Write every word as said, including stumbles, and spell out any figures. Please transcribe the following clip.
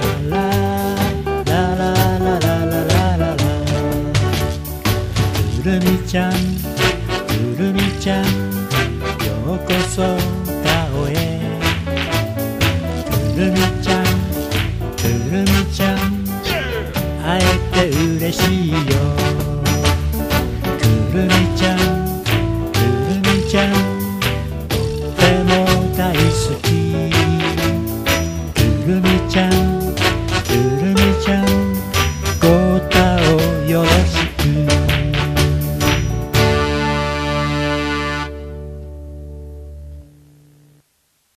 ララララララララくるみちゃんくるみちゃんようこそ顔へくるみちゃんくるみちゃん会えて嬉しいよ